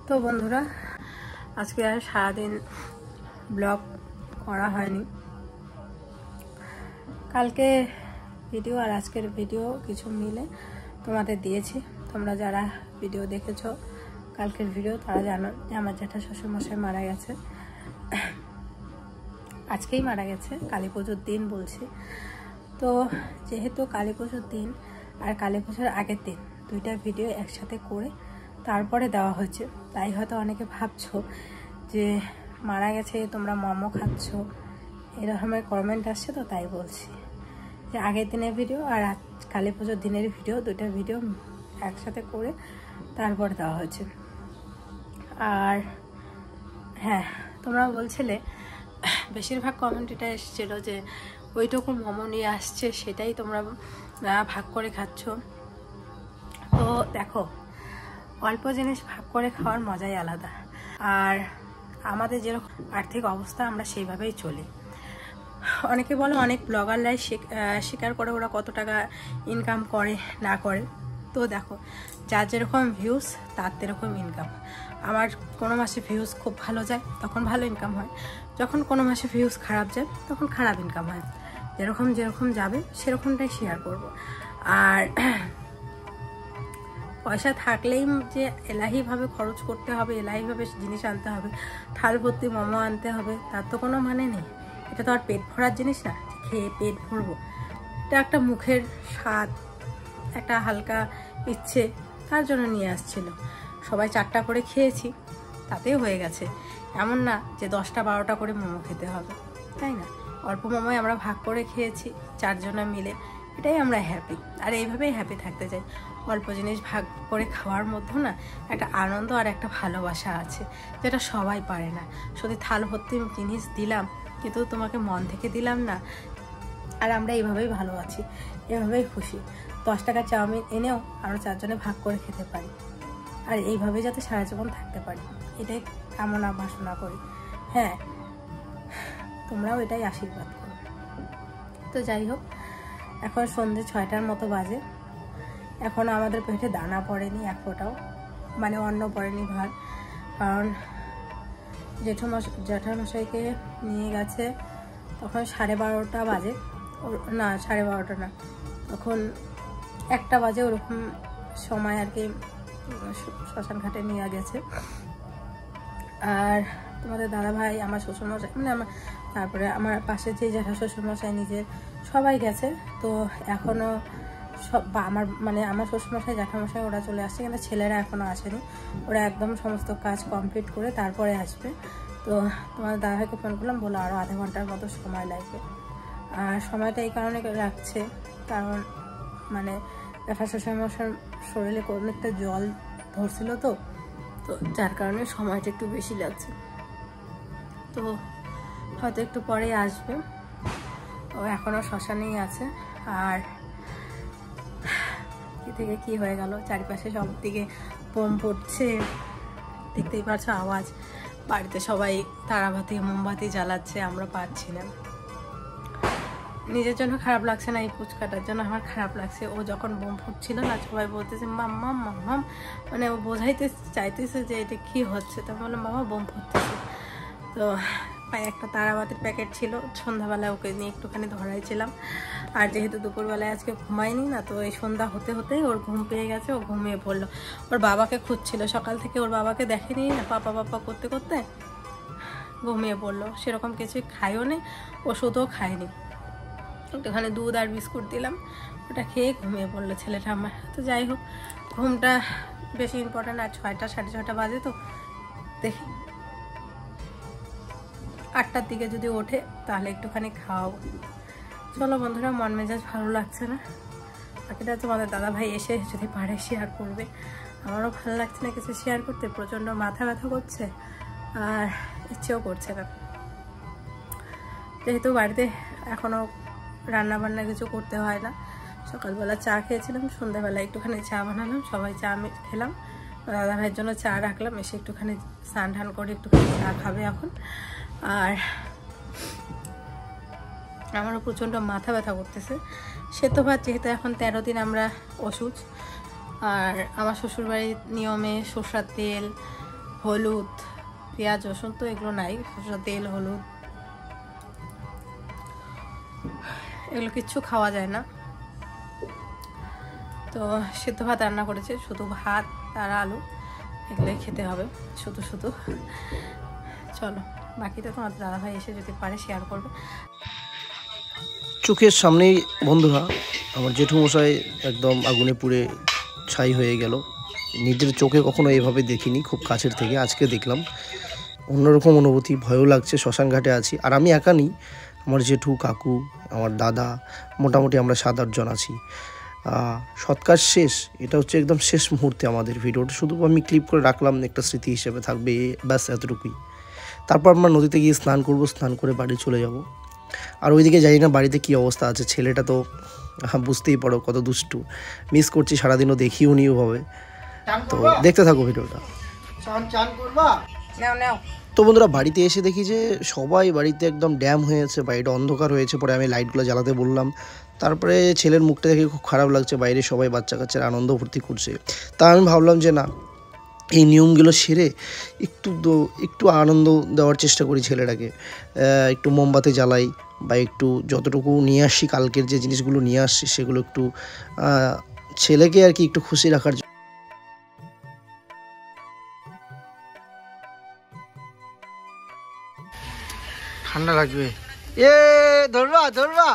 তো বন্ধুরা, আজকে আর সারাদিন ব্লগ করা হয়নি। কালকে ভিডিও আর আজকের ভিডিও কিছু মিলে তোমাদের দিয়েছি। তোমরা যারা ভিডিও দেখেছো কালকের ভিডিও তারা জানো যে আমার জ্যাঠা শ্বশুরমশাই মারা গেছে। আজকেই মারা গেছে, কালী পুজোর দিন বলছি। তো যেহেতু কালী পুজোর দিন আর কালী পুজোর আগের দিন দুইটা ভিডিও একসাথে করে তারপরে দেওয়া হয়েছে, তাই হয়তো অনেকে ভাবছো যে মারা গেছে তোমরা মোমো খাচ্ছ, এরকমের কমেন্ট আসছে। তো তাই বলছি যে আগের দিনের ভিডিও আর কালী পুজোর দিনের ভিডিও দুইটা ভিডিও একসাথে করে তারপর দেওয়া হয়েছে। আর হ্যাঁ, তোমরা বলছিলে, বেশিরভাগ কমেন্ট এটা এসেছিল যে ওইটুকু মোমো নিয়ে আসছে সেটাই তোমরা ভাগ করে খাচ্ছ। তো দেখো, অল্প জিনিস ভাগ করে খাওয়ার মজাই আলাদা। আর আমাদের যেরকম আর্থিক অবস্থা আমরা সেইভাবেই চলি। অনেকে বলে অনেক ব্লগাররাই স্বীকার করে ওরা কত টাকা ইনকাম করে না করে। তো দেখো, যার যেরকম ভিউজ তার যেরকম ইনকাম। আমার কোনো মাসে ভিউজ খুব ভালো যায় তখন ভালো ইনকাম হয়, যখন কোনো মাসে ভিউজ খারাপ যায় তখন খারাপ ইনকাম হয়। যেরকম যেরকম যাবে সেরকমটাই শেয়ার করব। আর পয়সা থাকলেই যে এলাহিভাবে খরচ করতে হবে, এলাহিভাবে জিনিস আনতে হবে, থাল ভর্তি মোমো আনতে হবে, তার তো কোনো মানে নেই। এটা তো আর পেট ভরার জিনিস না, খেয়ে পেট ভরবো। এটা একটা মুখের স্বাদ, একটা হালকা ইচ্ছে, তার জন্য নিয়ে আসছিল। সবাই 4টা করে খেয়েছি, তাতেই হয়ে গেছে। এমন না যে 10টা 12টা করে মোমো খেতে হবে, তাই না? অল্প মোমোই আমরা ভাগ করে খেয়েছি 4 জনে মিলে, এটাই আমরা হ্যাপি। আর এইভাবেই হ্যাপি থাকতে চাই। অল্প জিনিস ভাগ করে খাওয়ার মধ্যে না একটা আনন্দ আর একটা ভালোবাসা আছে, যেটা সবাই পারে না। শুধু থাল ভর্তি জিনিস দিলাম কিন্তু তোমাকে মন থেকে দিলাম না। আর আমরা এইভাবেই ভালো আছি, এভাবেই খুশি। 10 টাকার চাউমিন এনেও আমরা 4 জনে ভাগ করে খেতে পারি। আর এইভাবেই যাতে সারা জীবন থাকতে পারি, এটাই কামনা বাসনা করি। হ্যাঁ, তোমরাও এটাই আশীর্বাদ করো। তো যাই হোক, এখন সন্ধ্যে 6টার মতো বাজে। এখন আমাদের পেটে দানা পড়েনি এক ফোঁটাও, মানে অন্ন পড়েনি ভাত। কারণ জ্যাঠামশাইকে নিয়ে গেছে তখন 12:30 বাজে, না 12:30 না, তখন 1টা বাজে, ওরকম সময় আর কি শ্মশান ঘাটে নিয়ে গেছে। আর তোমাদের দাদাভাই, আমার শ্বশুরমশাই, মানে তারপরে আমার পাশে যে জ্যাঠা শ্বশুরমশাই নিজের, সবাই গেছে। তো এখনও আমার শ্বশুরমশাই জ্যাঠামশাই ওরা চলে আসছে, কিন্তু ছেলেরা এখনও আসেনি। ওরা একদম সমস্ত কাজ কমপ্লিট করে তারপরে আসবে। তো তোমাদের দাদাভাইকে ফোন করলাম, বলো আরও আধা ঘন্টার মতো সময় লাগবে। আর সময়টা এই কারণে রাখছে, কারণ মানে জ্যাঠা শ্বশুরমশাইয়ের শরীরে অনেকটা জল ধরছিল, তো যার কারণে সময়টা একটু বেশি লাগছে। তো হয়তো একটু পরেই আসবে, ও এখনও শ্মশানেই আছে। আর কি থেকে কি হয়ে গেল, চারিপাশে সব দিকে বোম পড়ছে, দেখতেই পাচ্ছ আওয়াজ। বাড়িতে সবাই তারাবাতি মোমবাতি জ্বালাচ্ছে, আমরা পাচ্ছি না। নিজের জন্য খারাপ লাগছে না, এই পুচকাটার জন্য আমার খারাপ লাগছে। ও যখন বোম ফুটছিল না, সবাই বলতেছে মাম্মাম মাম্মাম, মানে ও বোঝাইতে চাইতেছে যে এটা কি হচ্ছে। তো বললাম মামা বোম ফুটতেছে। তো একটা তারাবাতির প্যাকেট ছিল, সন্ধ্যাবেলায় ওকে নিয়ে একটুখানি ধরাইছিলাম। আর যেহেতু দুপুরবেলায় আজকে ঘুমায়নি না, তো এই সন্ধ্যা হতে হতেই ওর ঘুম পেয়ে গেছে, ও ঘুমিয়ে পড়লো। ওর বাবাকে খুঁজছিল, সকাল থেকে ওর বাবাকে দেখেনি না, পাপা পাপা করতে করতে ঘুমিয়ে পড়লো। সেরকম কিছুই খাইও নেই, ওষুধও খায়নি। একটুখানি দুধ আর বিস্কুট দিলাম, ওটা খেয়ে ঘুমিয়ে পড়লো ছেলেটা আমার। তো যাই হোক, ঘুমটা বেশি ইম্পর্টেন্ট। আর 6টা 6:30 বাজে, তো দেখি 8টার দিকে যদি ওঠে তাহলে একটুখানি খাওয়াবো। চলো বন্ধুরা, মন মেজাজ ভালো লাগছে না। বাকিটা তোমাদের দাদাভাই এসে যদি পারে শেয়ার করবে। আমারও ভালো লাগছে না কিছু শেয়ার করতে, প্রচণ্ড মাথা ব্যথা করছে আর ইচ্ছেও করছে না। যেহেতু বাড়িতে এখনও রান্নাবান্না কিছু করতে হয় না, সকালবেলা চা খেয়েছিলাম, সন্ধ্যাবেলা একটুখানি চা বানালাম, সবাই চা খেলাম। দাদাভাইয়ের জন্য চা রাখলাম, এসে একটুখানি স্নান টান করে একটুখানি চা খাবে এখন। আর আমারও প্রচণ্ড মাথা ব্যথা করতেছে। সেতো ভাত, যেহেতু এখন 13 দিন আমরা ওষুধ। আর আমার শ্বশুরবাড়ির নিয়মে সরষের তেল, হলুদ, পেঁয়াজ, রসুন তো এগুলো নাই, সরষের তেল, হলুদ এগুলো কিচ্ছু খাওয়া যায় না। তো সিদ্ধ ভাত রান্না করেছে, শুধু ভাত আর আলু এগুলোই খেতে হবে শুধু শুধু। চলো বাকিটা তোমাদের দাদাভাই এসে যদি পারে শেয়ার করবে। চোখের সামনেই বন্ধুরা আমার জেঠুমশাই একদম আগুনে পুড়ে ছাই হয়ে গেল। নিজের চোখে কখনো এভাবে দেখিনি, খুব কাছের থেকে আজকে দেখলাম। অন্যরকম অনুভূতি, ভয়ও লাগছে। শ্মশান ঘাটে আছি, আর আমি একা নেই, আমার জেঠু, কাকু, আমার দাদা, মোটামুটি আমরা 7-8 জন আছি। সৎকার শেষ, এটা হচ্ছে একদম শেষ মুহূর্তে আমাদের ভিডিওটা শুধু আমি ক্লিপ করে রাখলাম, একটা স্মৃতি হিসেবে থাকবে, ব্যাস এতটুকুই। তারপর আমরা নদীতে গিয়ে স্নান করব, স্নান করে বাড়ি চলে যাব। আর ওইদিকে জানি না বাড়িতে কী অবস্থা আছে, ছেলেটা তো বুঝতেই পারো কত দুষ্টু, মিস করছি, সারাদিনও দেখিও নি ওভাবে। তো দেখতে থাকো ভিডিওটা। তো বন্ধুরা বাড়িতে এসে দেখি যে সবাই বাড়িতে একদম ড্যাম হয়েছে, বাড়িটা অন্ধকার হয়েছে। পরে আমি লাইটগুলো জ্বালাতে বললাম। তারপরে ছেলের মুখটা দেখে খুব খারাপ লাগছে, বাইরে সবাই বাচ্চা কাচ্চারা আনন্দ ভর্তি করছে। তা আমি ভাবলাম যে না, এই নিয়মগুলো সেরে একটু আনন্দ দেওয়ার চেষ্টা করি ছেলেটাকে। একটু মোমবাতি জ্বালাই বা একটু যতটুকু নিয়ে আসি, কালকের যে জিনিসগুলো নিয়ে আসছি সেগুলো একটু ছেলেকে আর কি একটু খুশি রাখার। ঠান্ডা লাগবে, এ ধরবা ধরবা,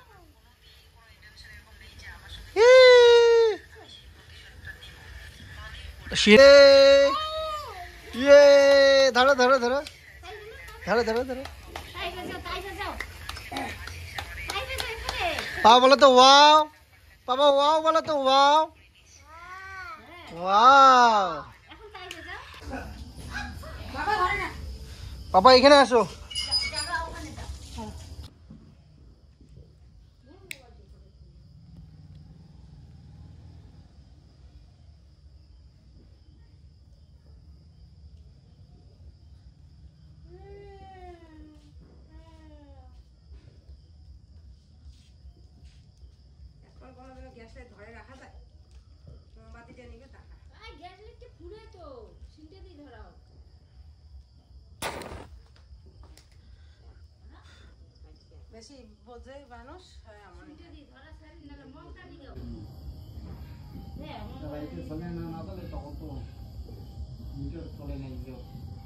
ধরো ধরো ধরো ধরো ধরো ধরো। বাবা বলো তো ওয়াও, বাবা ওয়াও বলো তো ওয়াও ওয়াও। বাবা এখানে আসো। ধরে রাখা যায়, মোমবাতিটা নিবে টাকা গ্যাস লিখতে পুড়ে তো সিনটে দিয়ে ধরাও। বেশি বোঝে মানুষ এমন সিনটে দিয়ে ধরা সারি না মোমটা দিও। হ্যাঁ মোমটা চলে না না চলে তখন তো মিটার চলে নাই গো।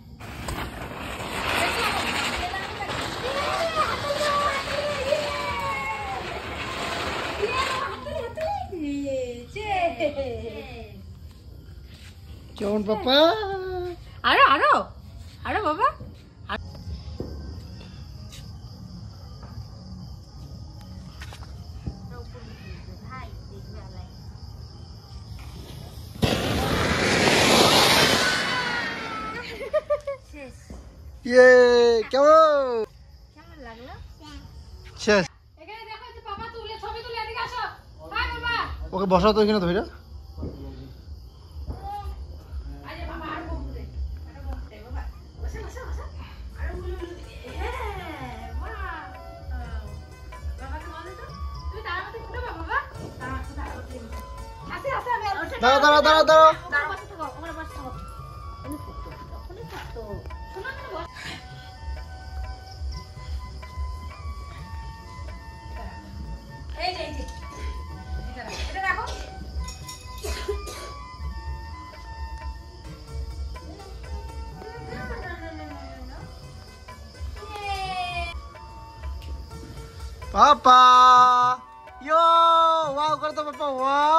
কেমন পাপা? আরো আরো আরো বাবা। ইয়ে কেমন লাগলো? শেষ। এখানে দেখো যে বাবা তুলে ছবি তুলে এদিকে আসো। হাই বাবা, ওকে বসাও তো এখানে ধইরা। আরে বাবা আর বসে বাবা, বসে বসে বসে। আরে বলো হ্যাঁ বাহ, বাবা তো বলো তো তুমি তাড়াতাড়ি উঠো বাবা, তাড়াতাড়ি আসে আসে। আমি দাঁড়া দাঁড়া দাঁড়া দাঁড়া দাঁড়া, বসে থাকো, ওখানে বসে থাকো। আমি ফুটতো ওখানে থাকতো, শোনো না বস। এই যে এটা রাখো। পাপা ইয়ো ওয়াও করো তো পাপা, ওয়াও।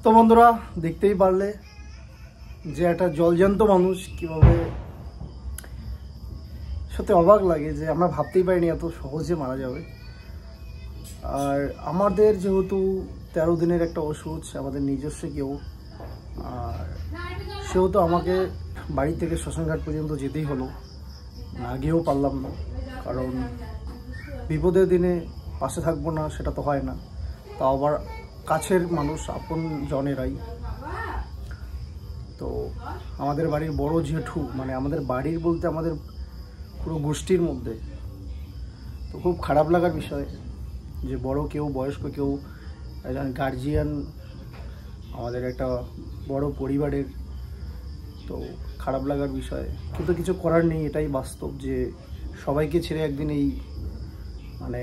তো বন্ধুরা দেখতেই পারলে যে একটা জলজ্যান্ত মানুষ কীভাবে, সত্যি অবাক লাগে যে আমরা ভাবতেই পারিনি এত সহজে মারা যাবে। আর আমাদের যেহেতু 13 দিনের একটা ওষুধ, আমাদের নিজস্ব কেউ, আর সেহেতু আমাকে বাড়ি থেকে শ্মশানঘাট পর্যন্ত যেতেই হলো, না গিয়েও পারলাম না, কারণ বিপদের দিনে পাশে থাকবো না সেটা তো হয় না, তাও আবার কাছের মানুষ, আপন জনেরাই। তো আমাদের বাড়ির বড় জেঠু, মানে আমাদের বাড়ির বলতে আমাদের পুরো গোষ্ঠীর মধ্যে, তো খুব খারাপ লাগার বিষয় যে বড় কেউ, বয়স্ক কেউ, একজন গার্জিয়ান, আমাদের একটা বড় পরিবারের, তো খারাপ লাগার বিষয়, কিন্তু কিছু করার নেই। এটাই বাস্তব যে সবাইকে ছেড়ে একদিন এই মানে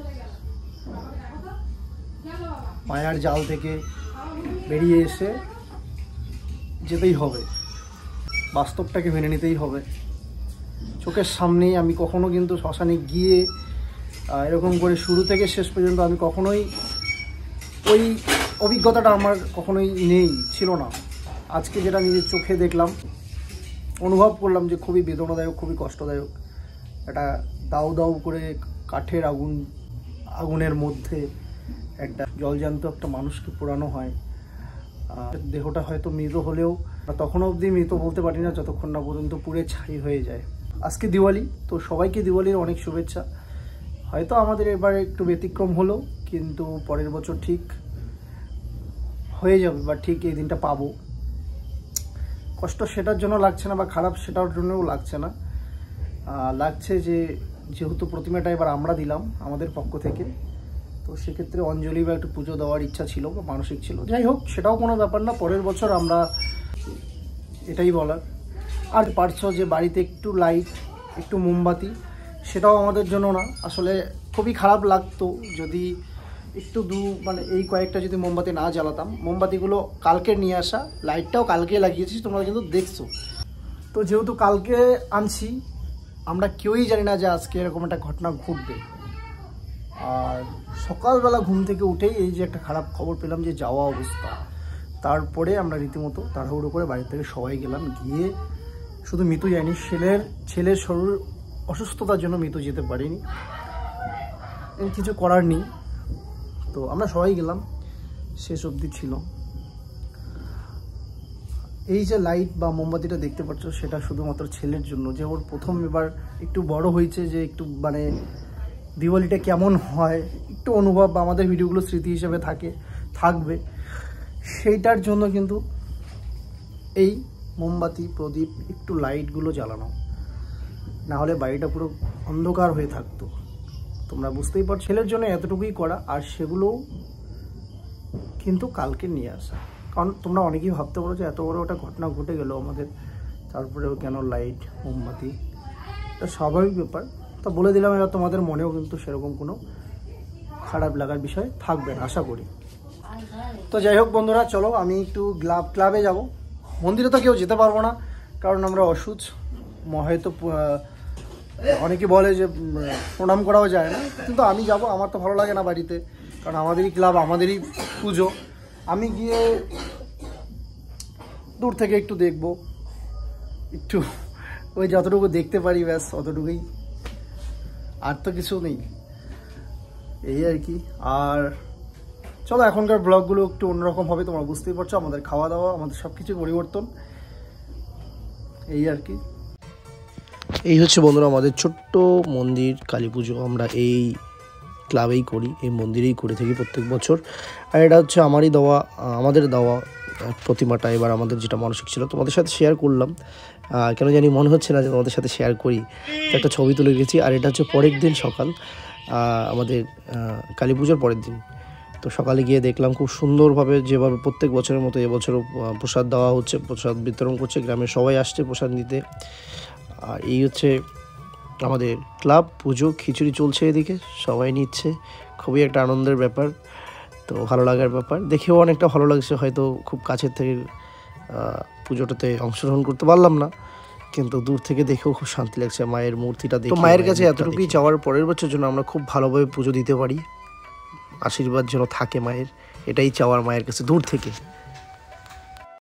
মায়ার জাল থেকে বেরিয়ে এসে যেতেই হবে, বাস্তবটাকে মেনে নিতেই হবে। চোখের সামনেই আমি কখনো কিন্তু শ্মশানে গিয়ে এরকম করে শুরু থেকে শেষ পর্যন্ত আমি কখনোই ওই অভিজ্ঞতাটা আমার কখনোই ছিল না। আজকে যেটা নিজের চোখে দেখলাম, অনুভব করলাম যে খুবই বেদনাদায়ক, খুবই কষ্টদায়ক। একটা দাউ দাউ করে কাঠের আগুনের মধ্যে একটা জলজ্যান্ত একটা মানুষকে পোড়ানো হয়। দেহটা হয়তো মৃত হলেও তখনও অবধি মৃত বলতে পারি না যতক্ষণ না পর্যন্ত পুড়ে ছাই হয়ে যায়। আজকে দিওয়ালি, তো সবাইকে দিওয়ালির অনেক শুভেচ্ছা। হয়তো আমাদের এবার একটু ব্যতিক্রম হলো, কিন্তু পরের বছর ঠিক হয়ে যাবে বা ঠিক এই দিনটা পাবো। কষ্ট সেটার জন্য লাগছে না বা খারাপ সেটার জন্যও লাগছে না, লাগছে যে যেহেতু প্রতিমাটা এবার আমরা দিলাম আমাদের পক্ষ থেকে, তো সেক্ষেত্রে অঞ্জলি বা একটু পুজো দেওয়ার ইচ্ছা ছিল বা মানসিক ছিল। যাই হোক, সেটাও কোনো ব্যাপার না, পরের বছর আমরা, এটাই বলার। আর পারছো যে বাড়িতে একটু লাইট, একটু মোমবাতি, সেটাও আমাদের জন্য না, আসলে খুবই খারাপ লাগতো যদি একটু মানে এই কয়েকটা যদি মোমবাতি না জ্বালাতাম। মোমবাতিগুলো কালকে নিয়ে আসা, লাইটটাও কালকে লাগিয়েছি, তোমরা কিন্তু দেখছো। তো যেহেতু কালকে আনছি, আমরা কেউই জানি না যে আজকে এরকম একটা ঘটনা ঘটবে। আর সকালবেলা ঘুম থেকে উঠেই এই যে একটা খারাপ খবর পেলাম যে যাওয়া অবস্থা, তারপরে আমরা রীতিমতো তাড়াহুড়ো করে বাড়ি থেকে সবাই গেলাম। গিয়ে শুধু মিতু যায়নি, ছেলের শরীর অসুস্থতার জন্য মিতু যেতে পারিনি, কিছু করার নেই। তো আমরা সবাই গেলাম, শেষ অবধি ছিল। এই যে লাইট বা মোমবাতিটা দেখতে পাচ্ছ, সেটা শুধুমাত্র ছেলের জন্য, যে ওর প্রথম এবার একটু বড় হয়েছে, যে একটু মানে দিওয়ালিটা কেমন হয় একটু অনুভব বা আমাদের ভিডিওগুলো স্মৃতি হিসেবে থাকবে, সেইটার জন্য কিন্তু এই মোমবাতি, প্রদীপ, একটু লাইটগুলো জ্বালানো, না হলে বাড়িটা পুরো অন্ধকার হয়ে থাকতো। তোমরা বুঝতেই পারছো, ছেলের জন্য এতটুকুই করা, আর সেগুলোও কিন্তু কালকে নিয়ে আসা। কারণ তোমরা অনেকেই ভাবতে পারো যে এত বড় একটা ঘটনা ঘটে গেল আমাদের, তারপরেও কেন লাইট, মোমবাতি, এটা স্বাভাবিক ব্যাপার। তো বলে দিলাম, এবার তোমাদের মনেও কিন্তু সেরকম কোনো খারাপ লাগার বিষয় থাকবে না, আশা করি। তো যাই হোক বন্ধুরা, চলো আমি একটু ক্লাবে যাব। মন্দিরে তো কেউ যেতে পারবো না, কারণ আমরা অসুচ। হয়তো অনেকে বলে যে প্রণাম করাও যায় না, কিন্তু আমি যাব। আমার তো ভালো লাগে না বাড়িতে, কারণ আমাদেরই ক্লাব, আমাদেরই পুজো। আমি গিয়ে দূর থেকে একটু দেখবো, একটু ওই যতটুকু দেখতে পারি ব্যাস অতটুকুই, আর তো কিছু নেই, এই আর কি। আর চলো, এখনকার ব্লগগুলো একটু অন্যরকম হবে, তোমরা বুঝতেই পারছো। আমাদের খাওয়া দাওয়া, আমাদের সব কিছু পরিবর্তন, এই আর কি। এই হচ্ছে বন্ধুরা আমাদের ছোট্ট মন্দির কালী পুজো। আমরা এই ক্লাবেই করি, এই মন্দিরেই করে থাকি প্রত্যেক বছর। আর এটা হচ্ছে আমাদের দেওয়া প্রতিমাটা। এবার আমাদের যেটা মানসিক ছিল তোমাদের সাথে শেয়ার করলাম, কেন জানি মনে হচ্ছে না যে তোমাদের সাথে শেয়ার করি, তো একটা ছবি তুলে রেখেছি। আর এটা হচ্ছে পরের দিন সকাল, আমাদের কালী পুজোর পরের দিন। তো সকালে গিয়ে দেখলাম খুব সুন্দরভাবে, যেভাবে প্রত্যেক বছরের মতো এবছরও প্রসাদ দেওয়া হচ্ছে, প্রসাদ বিতরণ করছে, গ্রামের সবাই আসছে প্রসাদ নিতে। আর এই হচ্ছে আমাদের ক্লাব পুজো, খিচুড়ি চলছে এদিকে, সবাই নিচ্ছে, খুবই একটা আনন্দের ব্যাপার, তো ভালো লাগার ব্যাপার। দেখেও অনেকটা ভালো লাগছে। হয়তো খুব কাছের থেকে পুজোটাতে অংশগ্রহণ করতে পারলাম না, কিন্তু দূর থেকে দেখেও খুব শান্তি লাগছে। মায়ের মূর্তিটা দেখে, মায়ের কাছে এতটুকুই চাওয়ার, পরের বছর জন্য আমরা খুব ভালোভাবে পুজো দিতে পারি, আশীর্বাদ যেন থাকে মায়ের, এটাই চাওয়ার মায়ের কাছে দূর থেকে।